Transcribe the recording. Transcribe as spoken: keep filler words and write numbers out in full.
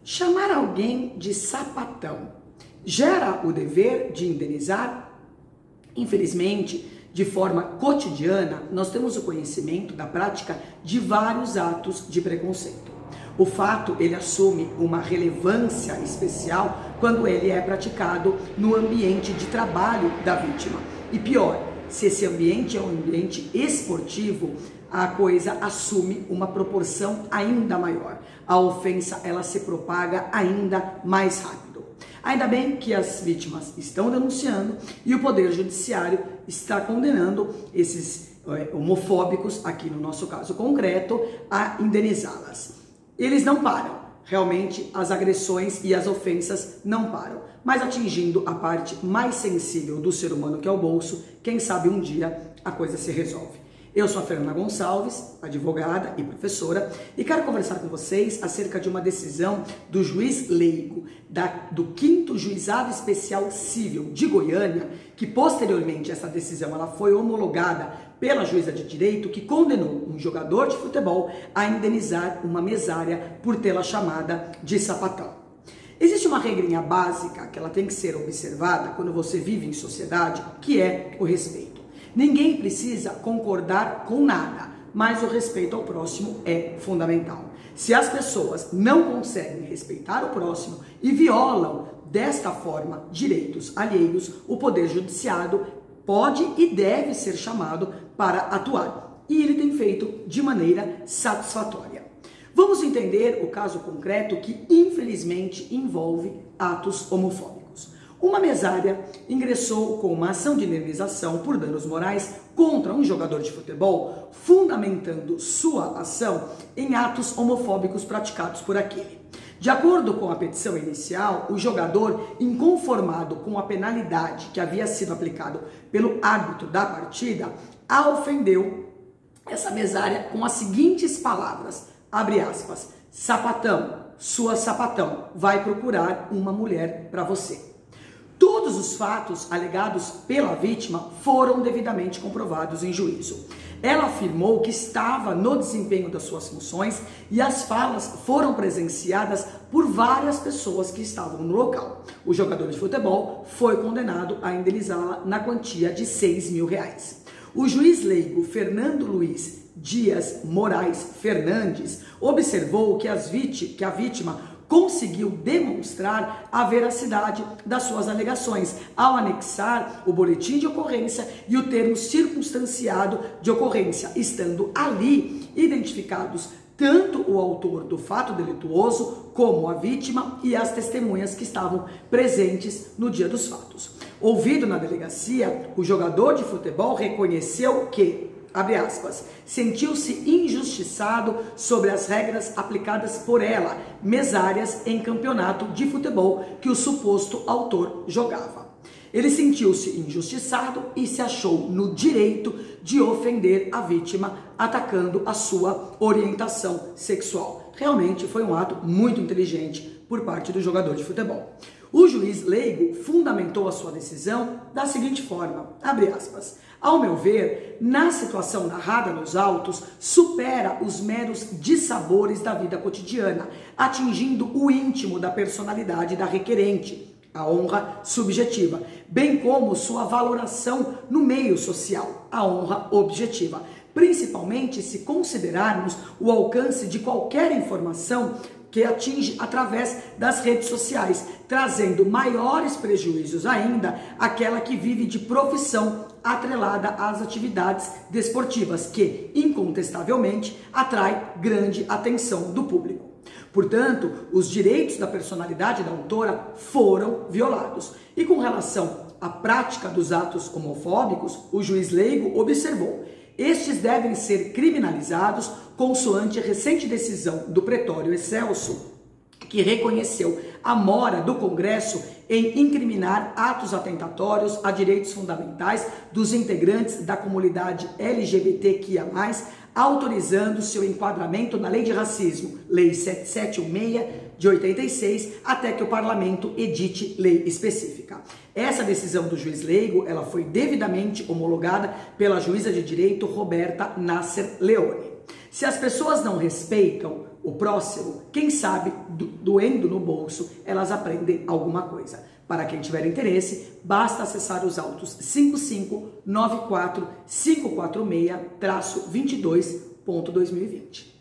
Chamar alguém de sapatão gera o dever de indenizar? Infelizmente, de forma cotidiana, nós temos o conhecimento da prática de vários atos de preconceito. O fato, ele assume uma relevância especial quando ele é praticado no ambiente de trabalho da vítima. E pior, se esse ambiente é um ambiente esportivo, a coisa assume uma proporção ainda maior. A ofensa, ela se propaga ainda mais rápido. Ainda bem que as vítimas estão denunciando e o Poder Judiciário está condenando esses é, homofóbicos, aqui no nosso caso concreto, a indenizá-las. Eles não param, realmente as agressões e as ofensas não param, mas atingindo a parte mais sensível do ser humano, que é o bolso, quem sabe um dia a coisa se resolve. Eu sou a Fernanda Gonçalves, advogada e professora, e quero conversar com vocês acerca de uma decisão do juiz leigo da, do quinto Juizado Especial Cível de Goiânia, que posteriormente essa decisão ela foi homologada pela juíza de direito, que condenou um jogador de futebol a indenizar uma mesária por tê-la chamada de sapatão. Existe uma regrinha básica que ela tem que ser observada quando você vive em sociedade, que é o respeito. Ninguém precisa concordar com nada, mas o respeito ao próximo é fundamental. Se as pessoas não conseguem respeitar o próximo e violam desta forma direitos alheios, o Poder Judiciário pode e deve ser chamado para atuar. E ele tem feito de maneira satisfatória. Vamos entender o caso concreto que infelizmente envolve atos homofóbicos. Uma mesária ingressou com uma ação de indenização por danos morais contra um jogador de futebol, fundamentando sua ação em atos homofóbicos praticados por aquele. De acordo com a petição inicial, o jogador, inconformado com a penalidade que havia sido aplicado pelo árbitro da partida, a ofendeu essa mesária com as seguintes palavras, abre aspas, sapatão, sua sapatão, vai procurar uma mulher para você. Todos os fatos alegados pela vítima foram devidamente comprovados em juízo. Ela afirmou que estava no desempenho das suas funções e as falas foram presenciadas por várias pessoas que estavam no local. O jogador de futebol foi condenado a indenizá-la na quantia de seis mil reais. O juiz leigo Fernando Luiz Dias Moraes Fernandes observou que, as vítima, que a vítima conseguiu demonstrar a veracidade das suas alegações ao anexar o boletim de ocorrência e o termo circunstanciado de ocorrência, estando ali identificados tanto o autor do fato delituoso como a vítima e as testemunhas que estavam presentes no dia dos fatos. Ouvido na delegacia, o jogador de futebol reconheceu que, abre aspas, sentiu-se injustiçado sobre as regras aplicadas por ela, mesárias em campeonato de futebol que o suposto autor jogava. Ele sentiu-se injustiçado e se achou no direito de ofender a vítima, atacando a sua orientação sexual. Realmente foi um ato muito inteligente por parte do jogador de futebol. O juiz leigo fundamentou a sua decisão da seguinte forma, abre aspas, ao meu ver, na situação narrada nos autos, supera os meros dissabores da vida cotidiana, atingindo o íntimo da personalidade da requerente, a honra subjetiva, bem como sua valoração no meio social, a honra objetiva, principalmente se considerarmos o alcance de qualquer informação que atinge através das redes sociais, trazendo maiores prejuízos ainda àquela que vive de profissão atrelada às atividades desportivas, que, incontestavelmente, atrai grande atenção do público. Portanto, os direitos da personalidade da autora foram violados. E com relação à prática dos atos homofóbicos, o juiz leigo observou: estes devem ser criminalizados consoante a recente decisão do Pretório Excelso, que reconheceu a mora do Congresso em incriminar atos atentatórios a direitos fundamentais dos integrantes da comunidade L G B T Q I A mais, autorizando seu enquadramento na Lei de Racismo, Lei sete sete um seis de oitenta e seis, até que o Parlamento edite lei específica. Essa decisão do juiz leigo, ela foi devidamente homologada pela juíza de direito Roberta Nasser Leone. Se as pessoas não respeitam, o próximo, quem sabe, do, doendo no bolso, elas aprendem alguma coisa. Para quem tiver interesse, basta acessar os autos cinco cinco nove quatro cinco quatro seis dois dois ponto dois mil e vinte.